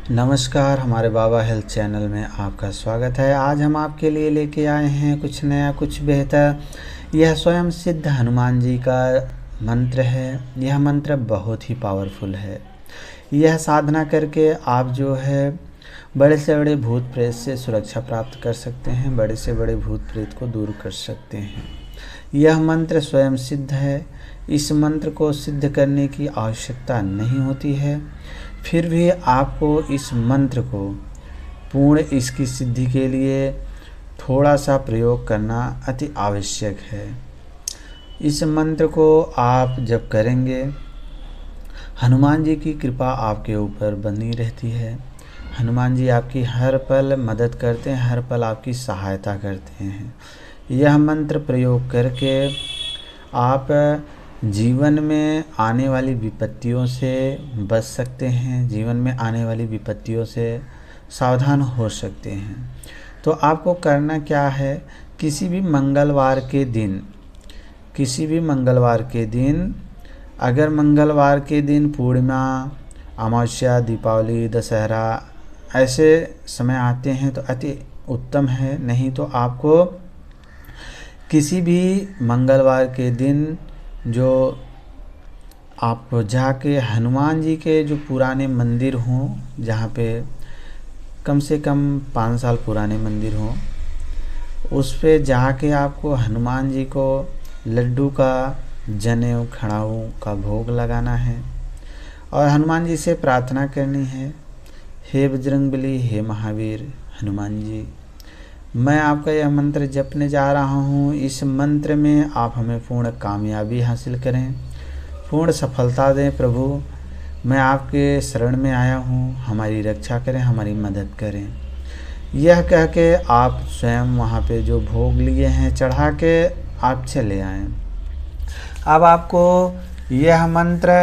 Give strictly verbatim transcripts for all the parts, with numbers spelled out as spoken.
नमस्कार, हमारे बाबा health channel में आपका स्वागत है। आज हम आपके लिए लेके आए हैं कुछ नया, कुछ बेहतर। यह स्वयं सिद्ध हनुमान जी का मंत्र है। यह मंत्र बहुत ही पावरफुल है। यह साधना करके आप जो है बड़े से बड़े भूत प्रेत से सुरक्षा प्राप्त कर सकते हैं, बड़े से बड़े भूत प्रेत को दूर कर सकते हैं। यह मंत्र स्वयं सिद्ध है। इस मंत्र को सिद्ध करने की आवश्यकता नहीं होती है, फिर भी आपको इस मंत्र को पूर्ण इसकी सिद्धि के लिए थोड़ा सा प्रयोग करना अति आवश्यक है। इस मंत्र को आप जब करेंगे, हनुमान जी की कृपा आपके ऊपर बनी रहती है। हनुमान जी आपकी हर पल मदद करते हैं, हर पल आपकी सहायता करते हैं। यह मंत्र प्रयोग करके आप जीवन में आने वाली विपत्तियों से बच सकते हैं, जीवन में आने वाली विपत्तियों से सावधान हो सकते हैं। तो आपको करना क्या है, किसी भी मंगलवार के दिन किसी भी मंगलवार के दिन अगर मंगलवार के दिन पूर्णिमा, अमावस्या, दीपावली, दशहरा ऐसे समय आते हैं तो अति उत्तम है। नहीं तो आपको किसी भी मंगलवार के दिन जो आप जाके हनुमान जी के जो पुराने मंदिर हों, जहाँ पे कम से कम पाँच साल पुराने मंदिर हों, उस पे जाके आपको हनुमान जी को लड्डू का, जनेऊ, खड़ाऊ का भोग लगाना है और हनुमान जी से प्रार्थना करनी है, हे बजरंगबली, हे महावीर हनुमान जी, मैं आपका यह मंत्र जपने जा रहा हूँ। इस मंत्र में आप हमें पूर्ण कामयाबी हासिल करें, पूर्ण सफलता दें। प्रभु, मैं आपके शरण में आया हूँ, हमारी रक्षा करें, हमारी मदद करें। यह कह के आप स्वयं वहाँ पे जो भोग लिए हैं चढ़ा के आप चले आएँ। अब आपको यह मंत्र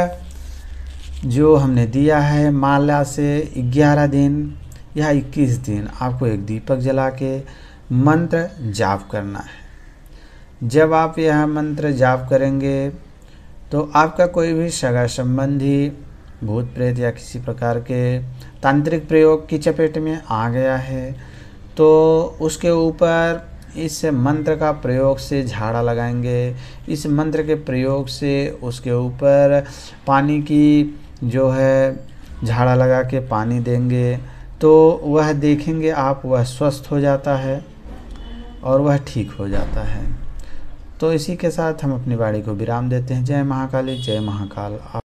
जो हमने दिया है, माला से ग्यारह दिन या इक्कीस दिन आपको एक दीपक जला के मंत्र जाप करना है। जब आप यह मंत्र जाप करेंगे तो आपका कोई भी सगा संबंधी भूत प्रेत या किसी प्रकार के तांत्रिक प्रयोग की चपेट में आ गया है तो उसके ऊपर इस मंत्र का प्रयोग से झाड़ा लगाएंगे। इस मंत्र के प्रयोग से उसके ऊपर पानी की जो है झाड़ा लगा के पानी देंगे तो वह देखेंगे आप, वह स्वस्थ हो जाता है और वह ठीक हो जाता है। तो इसी के साथ हम अपनी वाणी को विराम देते हैं। जय महाकाली, जय महाकाल।